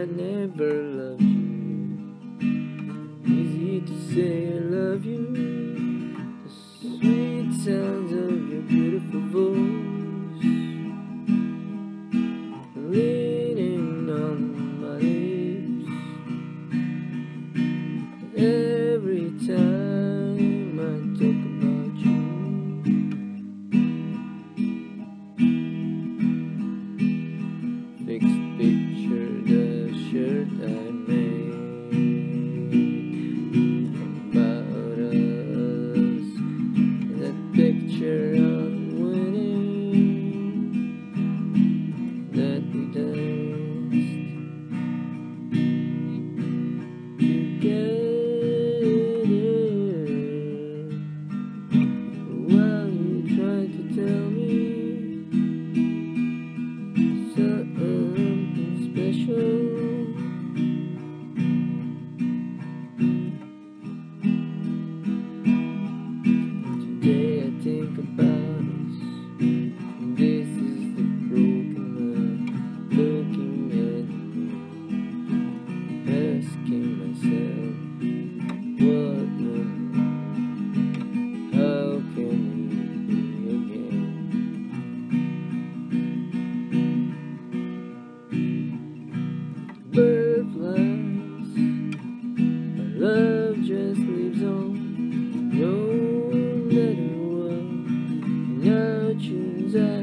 I never loved you. Easy to say I love you. The sweet sounds of your beautiful voice leaning on my lips every time I talk about you. Fixed picture, the shirt I made about us, that picture on winning that we danced together. While you tried to tell me something special, today I think about us. This is the broken man looking at me, asking myself, what now? How can we be again? Bird flies, our love just lives on, no matter what. Now choose I